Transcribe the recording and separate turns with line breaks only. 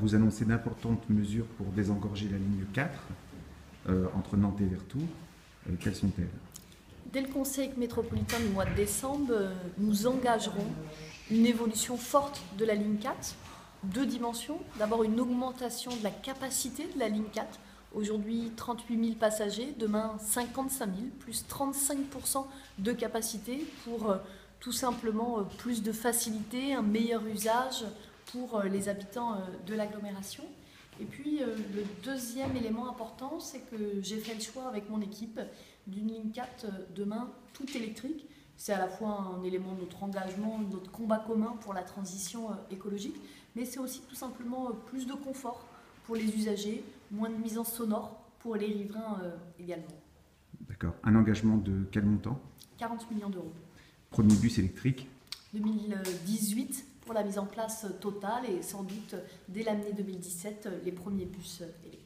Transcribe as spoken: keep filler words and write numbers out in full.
vous annoncez d'importantes mesures pour désengorger la ligne quatre euh, entre Nantes et Vertou. Euh, quelles sont-elles?
Dès le Conseil métropolitain du mois de décembre, euh, nous engagerons une évolution forte de la ligne quatre. Deux dimensions. D'abord, une augmentation de la capacité de la ligne quatre. Aujourd'hui, trente-huit mille passagers, demain cinquante-cinq mille, plus trente-cinq pour cent de capacité pour euh, tout simplement euh, plus de facilité, un meilleur usage pour euh, les habitants euh, de l'agglomération. Et puis, euh, le deuxième élément important, c'est que j'ai fait le choix avec mon équipe d'une ligne quatre euh, demain tout électrique. C'est à la fois un élément de notre engagement, de notre combat commun pour la transition euh, écologique, mais c'est aussi tout simplement euh, plus de confort pour les usagers, moins de nuisances sonores pour les riverains euh, également.
D'accord. Un engagement de quel montant?
quarante millions d'euros.
Premier bus électrique?
deux mille dix-huit pour la mise en place totale et sans doute dès l'année deux mille dix-sept les premiers bus électriques.